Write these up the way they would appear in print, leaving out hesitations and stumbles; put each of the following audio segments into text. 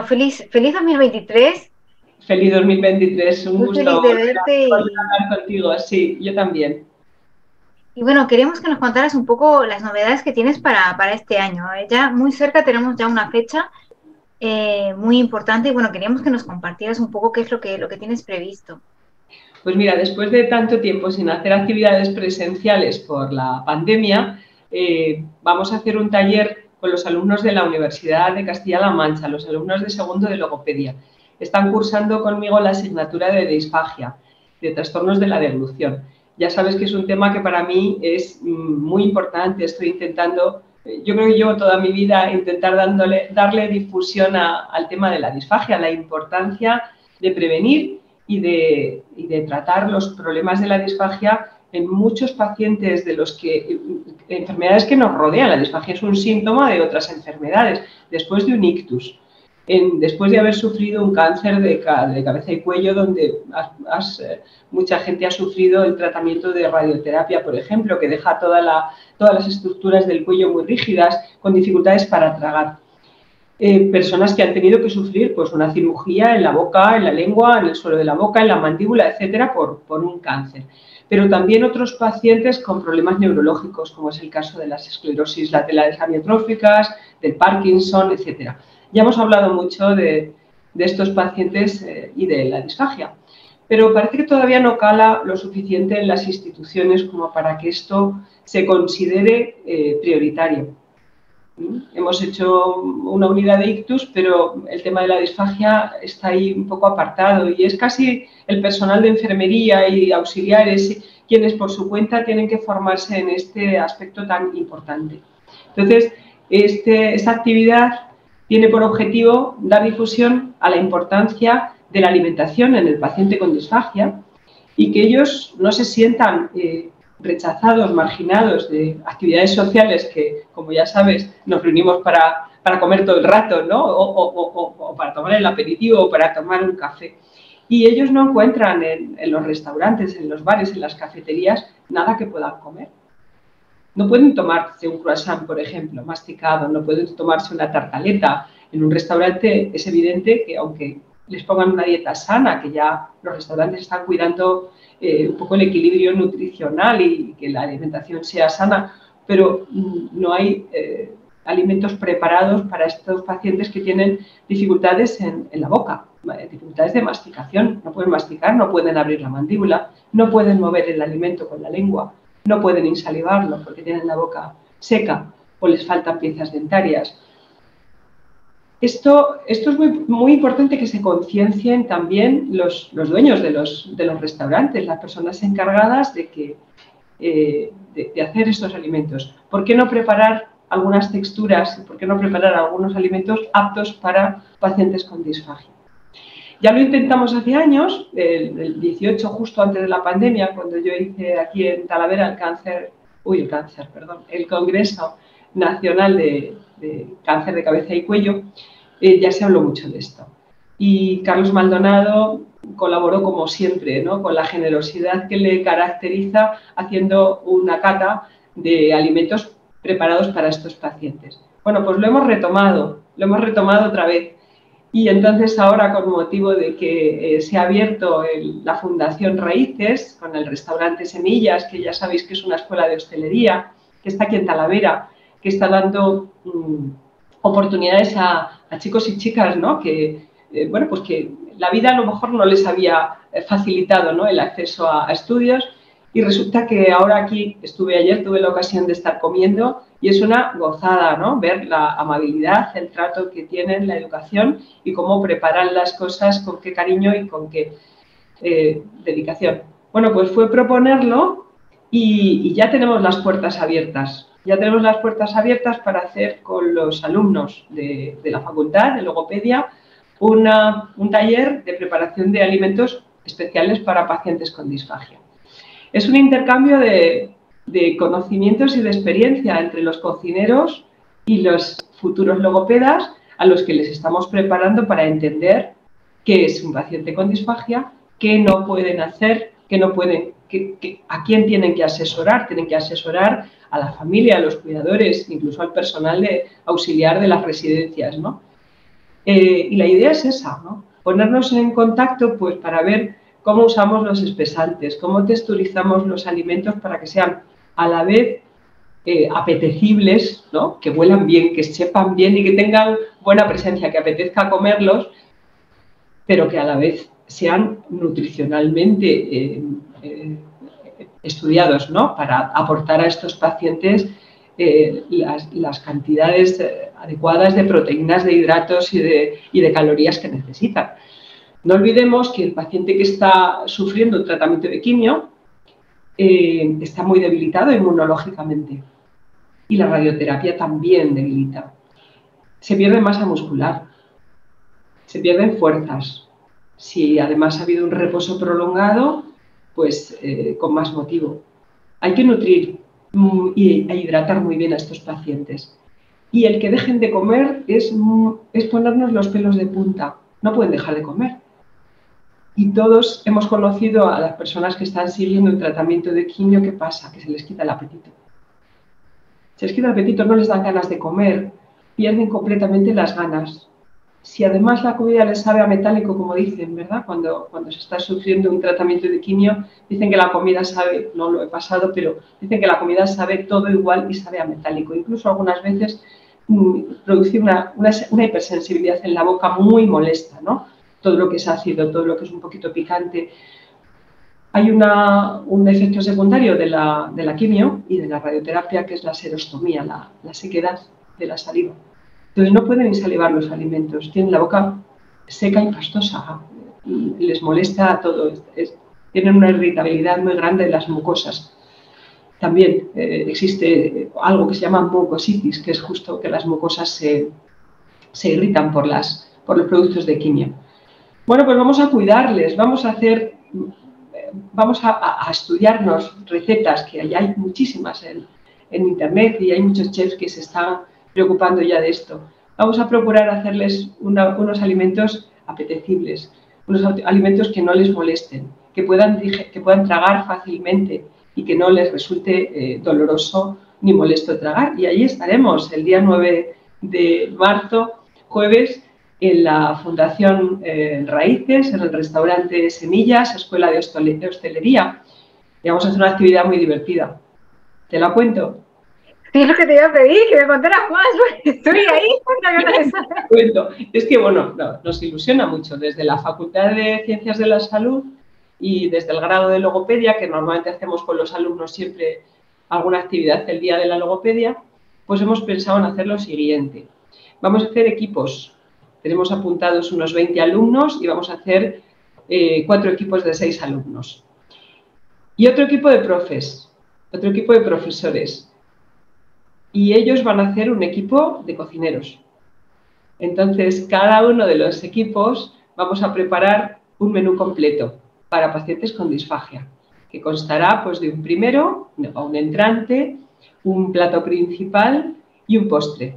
feliz 2023. Feliz 2023, un Muy gusto feliz de volver verte a hablar contigo. Sí, yo también. y bueno, queríamos que nos contaras un poco las novedades que tienes para este año. Ya muy cerca tenemos ya una fecha muy importante y bueno, queríamos que nos compartieras un poco qué es lo que tienes previsto. Pues mira, después de tanto tiempo sin hacer actividades presenciales por la pandemia, vamos a hacer un taller con los alumnos de la Universidad de Castilla-La Mancha, los alumnos de segundo de logopedia. Están cursando conmigo la asignatura de disfagia, de trastornos de la deglución. Ya sabes que es un tema que para mí es muy importante. Estoy intentando, yo creo que llevo toda mi vida intentar darle difusión al tema de la disfagia, la importancia de prevenir y de tratar los problemas de la disfagia en muchos pacientes de los que enfermedades que nos rodean. La disfagia es un síntoma de otras enfermedades. Después de un ictus, después de haber sufrido un cáncer de cabeza y cuello, donde mucha gente ha sufrido el tratamiento de radioterapia, por ejemplo, que deja todas las estructuras del cuello muy rígidas, con dificultades para tragar. Personas que han tenido que sufrir pues, una cirugía en la boca, en la lengua, en el suelo de la boca, en la mandíbula, etcétera, por un cáncer. Pero también otros pacientes con problemas neurológicos, como es el caso de las esclerosis laterales amiotróficas, del Parkinson, etcétera. Ya hemos hablado mucho de estos pacientes y de la disfagia, pero parece que todavía no cala lo suficiente en las instituciones como para que esto se considere prioritario. Hemos hecho una unidad de ictus, pero el tema de la disfagia está ahí un poco apartado y es casi el personal de enfermería y auxiliares quienes por su cuenta tienen que formarse en este aspecto tan importante. Entonces, esta actividad tiene por objetivo dar difusión a la importancia de la alimentación en el paciente con disfagia y que ellos no se sientan rechazados, marginados de actividades sociales que, como ya sabes, nos reunimos para comer todo el rato, ¿no? O para tomar el aperitivo o para tomar un café. Y ellos no encuentran en los restaurantes, en los bares, en las cafeterías, nada que puedan comer. No pueden tomarse un croissant, por ejemplo, masticado, no pueden tomarse una tartaleta. En un restaurante es evidente que aunque les pongan una dieta sana, que ya los restaurantes están cuidando un poco el equilibrio nutricional y que la alimentación sea sana, pero no hay alimentos preparados para estos pacientes que tienen dificultades en la boca, dificultades de masticación. No pueden masticar, no pueden abrir la mandíbula, no pueden mover el alimento con la lengua, no pueden insalivarlo porque tienen la boca seca o les faltan piezas dentarias. Esto es muy importante que se conciencien también los dueños de los restaurantes, las personas encargadas de hacer estos alimentos. ¿Por qué no preparar algunas texturas? ¿Por qué no preparar algunos alimentos aptos para pacientes con disfagia? Ya lo intentamos hace años, el 18, justo antes de la pandemia, cuando yo hice aquí en Talavera el Congreso Nacional de Cáncer de Cabeza y Cuello. Ya se habló mucho de esto. Y Carlos Maldonado colaboró como siempre, ¿no? Con la generosidad que le caracteriza, haciendo una cata de alimentos preparados para estos pacientes. Bueno, pues lo hemos retomado otra vez. Y entonces ahora, con motivo de que se ha abierto la Fundación Raíces, con el restaurante Semillas, que ya sabéis que es una escuela de hostelería, que está aquí en Talavera, que está dando oportunidades a chicos y chicas, ¿no? Que, pues que la vida a lo mejor no les había facilitado, ¿no? El acceso a estudios. Y resulta que ahora aquí, estuve ayer, tuve la ocasión de estar comiendo y es una gozada, ¿no? Ver la amabilidad, el trato que tienen, la educación y cómo preparan las cosas, con qué cariño y con qué dedicación. Bueno, pues fue proponerlo y ya tenemos las puertas abiertas. Ya tenemos las puertas abiertas para hacer con los alumnos de la facultad de logopedia un taller de preparación de alimentos especiales para pacientes con disfagia. Es un intercambio de conocimientos y de experiencia entre los cocineros y los futuros logopedas a los que les estamos preparando para entender qué es un paciente con disfagia, qué no pueden hacer, qué no pueden, a quién tienen que asesorar. Tienen que asesorar a la familia, a los cuidadores, incluso al personal auxiliar de las residencias, ¿no? Y la idea es esa, ¿no? Ponernos en contacto pues, para ver cómo usamos los espesantes, cómo texturizamos los alimentos para que sean a la vez apetecibles, ¿no? Que huelan bien, que sepan bien y que tengan buena presencia, que apetezca comerlos, pero que a la vez sean nutricionalmente estudiados, ¿no? Para aportar a estos pacientes las cantidades adecuadas de proteínas, de hidratos y de calorías que necesitan. No olvidemos que el paciente que está sufriendo un tratamiento de quimio está muy debilitado inmunológicamente y la radioterapia también debilita. Se pierde masa muscular, se pierden fuerzas. Si además ha habido un reposo prolongado, pues con más motivo. Hay que nutrir e hidratar muy bien a estos pacientes. Y el que dejen de comer es ponernos los pelos de punta. No pueden dejar de comer. Y todos hemos conocido a las personas que están siguiendo el tratamiento de quimio. ¿Qué pasa? Que se les quita el apetito. Se les quita el apetito, no les dan ganas de comer, pierden completamente las ganas. Si además la comida les sabe a metálico, como dicen, ¿verdad? Cuando se está sufriendo un tratamiento de quimio, dicen que la comida sabe, no lo he pasado, pero dicen que la comida sabe todo igual y sabe a metálico. Incluso algunas veces produce una hipersensibilidad en la boca muy molesta, ¿no? Todo lo que es ácido, todo lo que es un poquito picante. Hay un efecto secundario de la quimio y de la radioterapia, que es la serostomía, la sequedad de la saliva. Entonces no pueden ni salivar los alimentos, tienen la boca seca y pastosa y les molesta todo, tienen una irritabilidad muy grande en las mucosas. También existe algo que se llama mucositis, que es justo que las mucosas se irritan por los productos de quimio. Bueno, pues vamos a cuidarles, vamos a estudiarnos recetas, que hay muchísimas en internet y hay muchos chefs que se están preocupando ya de esto. Vamos a procurar hacerles unos alimentos apetecibles, unos alimentos que no les molesten, que puedan tragar fácilmente y que no les resulte doloroso ni molesto tragar. Y ahí estaremos el día 9 de marzo, jueves, en la Fundación Raíces, en el restaurante Semillas, Escuela de Hostelería. Y vamos a hacer una actividad muy divertida. ¿Te la cuento? Sí, es lo que te iba a pedir, que me contaras más, porque estoy ahí. Cuento. Es que, bueno, nos ilusiona mucho desde la Facultad de Ciencias de la Salud y desde el grado de logopedia, que normalmente hacemos con los alumnos siempre alguna actividad el día de la logopedia, pues hemos pensado en hacer lo siguiente. Vamos a hacer equipos. Tenemos apuntados unos 20 alumnos y vamos a hacer 4 equipos de 6 alumnos. Y otro equipo de profes, otro equipo de profesores. Y ellos van a hacer un equipo de cocineros. Entonces, cada uno de los equipos vamos a preparar un menú completo para pacientes con disfagia, que constará pues, de un primero, un entrante, un plato principal y un postre.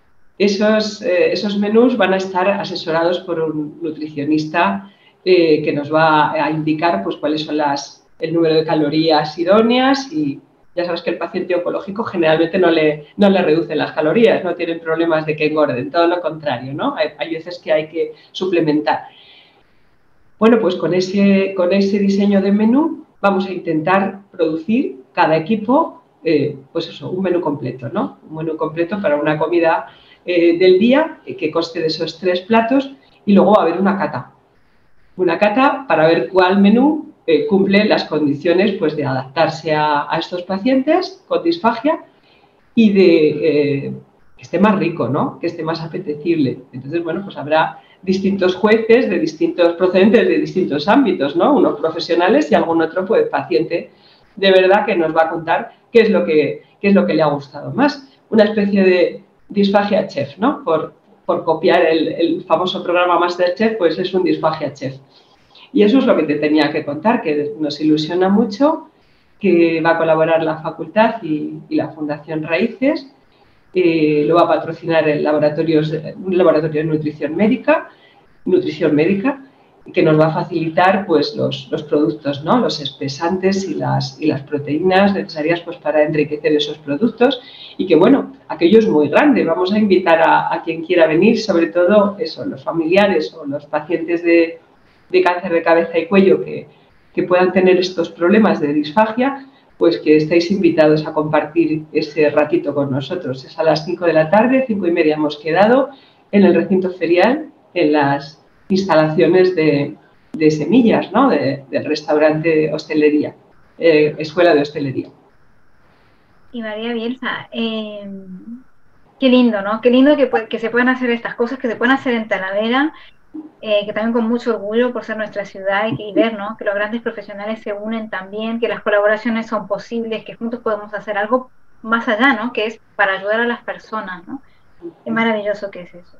Esos menús van a estar asesorados por un nutricionista que nos va a indicar pues, cuáles son el número de calorías idóneas y ya sabes que el paciente oncológico generalmente no le reducen las calorías, no tienen problemas de que engorden, todo lo contrario, ¿no? Hay veces que hay que suplementar. Bueno, pues con ese diseño de menú vamos a intentar producir cada equipo, pues eso, un menú completo, ¿no? Un menú completo para una comida del día que conste de esos 3 platos y luego va a haber una cata. Una cata para ver cuál menú cumple las condiciones pues, de adaptarse a estos pacientes con disfagia y de que esté más rico, ¿no? Que esté más apetecible. Entonces, bueno, pues habrá distintos jueces de distintos procedentes de distintos ámbitos, ¿no? Unos profesionales y algún otro pues, paciente de verdad que nos va a contar qué es lo que le ha gustado más. Una especie de disfagia chef, ¿no? Por copiar el famoso programa MasterChef, pues es un disfagia chef. Y eso es lo que te tenía que contar, que nos ilusiona mucho, que va a colaborar la facultad y la Fundación Raíces. Lo va a patrocinar un laboratorio de nutrición médica, que nos va a facilitar pues, los productos, ¿no? Los espesantes y las proteínas necesarias pues, para enriquecer esos productos y que, bueno, aquello es muy grande. Vamos a invitar a quien quiera venir, sobre todo eso, los familiares o los pacientes de cáncer de cabeza y cuello que puedan tener estos problemas de disfagia, pues que estáis invitados a compartir ese ratito con nosotros. Es a las 5 de la tarde, 5:30 hemos quedado, en el recinto ferial, en las instalaciones de Semillas, ¿no? Del restaurante hostelería, escuela de hostelería. Y María Bielsa, qué lindo, ¿no? Qué lindo que se puedan hacer estas cosas, que se puedan hacer en Talavera, que también con mucho orgullo por ser nuestra ciudad y ver, ¿no? Que los grandes profesionales se unen también, que las colaboraciones son posibles, que juntos podemos hacer algo más allá, ¿no? Que es para ayudar a las personas, ¿no? Qué maravilloso que es eso.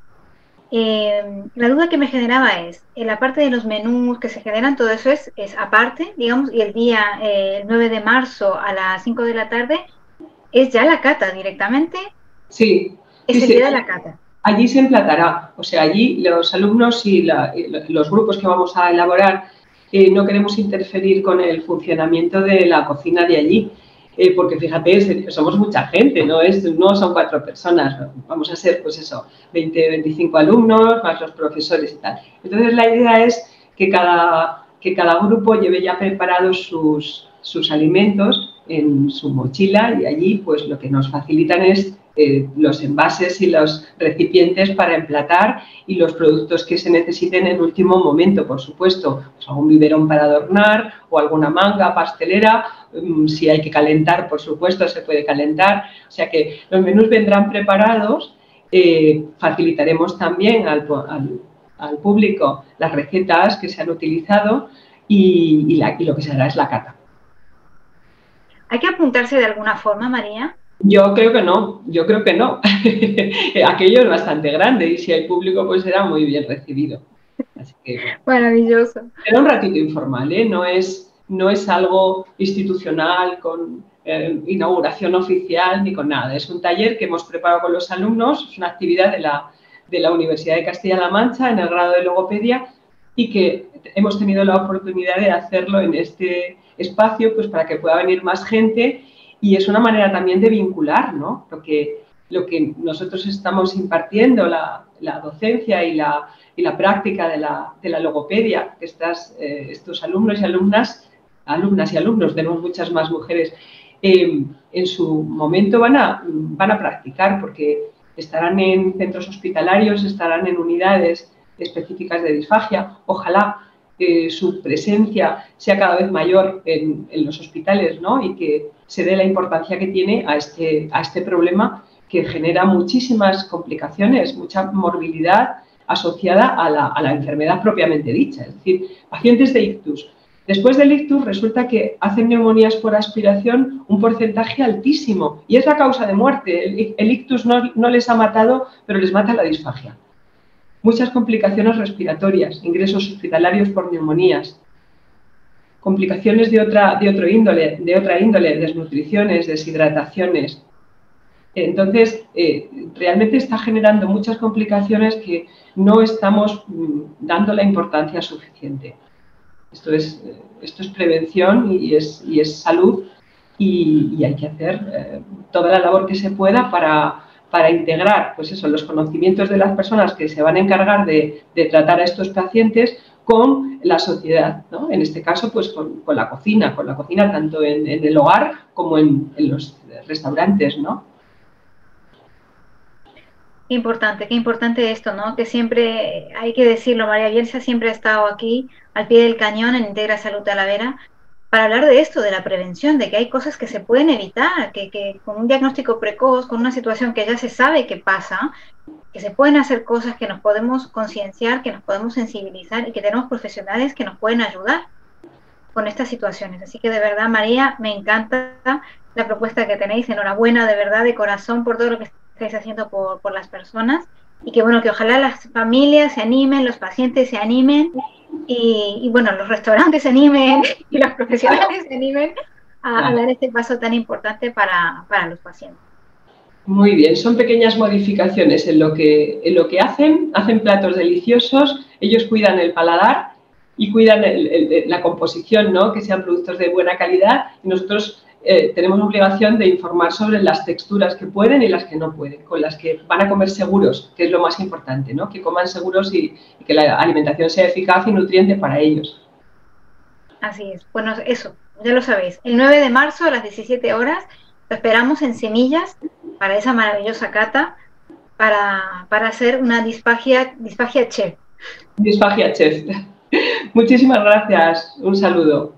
La duda que me generaba es, en la parte de los menús que se generan, todo eso es aparte, digamos, y el día, el 9 de marzo a las 5 de la tarde, ¿es ya la cata directamente? Sí. Es el día de la cata. Allí se emplatará, o sea, allí los alumnos y los grupos que vamos a elaborar no queremos interferir con el funcionamiento de la cocina de allí, porque fíjate, somos mucha gente, no son 4 personas, vamos a ser, pues eso, 20, 25 alumnos, más los profesores y tal. Entonces, la idea es que cada grupo lleve ya preparados sus alimentos en su mochila y allí, pues, lo que nos facilitan es los envases y los recipientes para emplatar y los productos que se necesiten en último momento, por supuesto, pues algún biberón para adornar o alguna manga pastelera, si hay que calentar, por supuesto, se puede calentar, o sea que los menús vendrán preparados, facilitaremos también al público las recetas que se han utilizado y lo que se hará es la cata. ¿Hay que apuntarse de alguna forma, María? Yo creo que no. Aquello es bastante grande y si hay público, pues será muy bien recibido. Así que, maravilloso. Era un ratito informal, ¿eh? No es algo institucional con inauguración oficial ni con nada. Es un taller que hemos preparado con los alumnos, es una actividad de la Universidad de Castilla-La Mancha en el grado de logopedia y que hemos tenido la oportunidad de hacerlo en este espacio, pues para que pueda venir más gente. Y es una manera también de vincular, ¿no? Lo que nosotros estamos impartiendo, la docencia y la práctica de la logopedia, que estos alumnos y alumnas y alumnos, tenemos muchas más mujeres, en su momento van a practicar, porque estarán en centros hospitalarios, estarán en unidades específicas de disfagia. Ojalá su presencia sea cada vez mayor en los hospitales, ¿no? Y que se dé la importancia que tiene a este problema que genera muchísimas complicaciones, mucha morbilidad asociada a la enfermedad propiamente dicha. Es decir, pacientes de ictus. Después del ictus resulta que hacen neumonías por aspiración un porcentaje altísimo y es la causa de muerte. El ictus no les ha matado, pero les mata la disfagia. Muchas complicaciones respiratorias, ingresos hospitalarios por neumonías, complicaciones de otra índole, desnutriciones, deshidrataciones. Entonces, realmente está generando muchas complicaciones que no estamos dando la importancia suficiente. Esto es prevención y es salud y hay que hacer toda la labor que se pueda para integrar, pues eso, los conocimientos de las personas que se van a encargar de tratar a estos pacientes con la sociedad, ¿no? En este caso, pues con la cocina tanto en el hogar como en los restaurantes, ¿no? Qué importante esto, ¿no? Que siempre, hay que decirlo, María Bielsa siempre ha estado aquí al pie del cañón en Integra Salud Talavera para hablar de esto, de la prevención, de que hay cosas que se pueden evitar, que con un diagnóstico precoz, con una situación que ya se sabe que pasa, que se pueden hacer cosas que nos podemos concienciar, que nos podemos sensibilizar y que tenemos profesionales que nos pueden ayudar con estas situaciones. Así que de verdad, María, me encanta la propuesta que tenéis. Enhorabuena, de verdad, de corazón, por todo lo que estáis haciendo por las personas. Y que bueno, que ojalá las familias se animen, los pacientes se animen y bueno, los restaurantes se animen y los profesionales se animen a dar este paso tan importante para los pacientes. Muy bien, son pequeñas modificaciones en lo que hacen platos deliciosos, ellos cuidan el paladar y cuidan la composición, ¿no? Que sean productos de buena calidad y nosotros tenemos obligación de informar sobre las texturas que pueden y las que no pueden, con las que van a comer seguros, que es lo más importante, ¿no? Que coman seguros y que la alimentación sea eficaz y nutriente para ellos. Así es. Bueno, eso, ya lo sabéis. El 9 de marzo a las 17 horas lo esperamos en Semillas para esa maravillosa cata para hacer una disfagia chef. Disfagia Chef. Muchísimas gracias. Un saludo.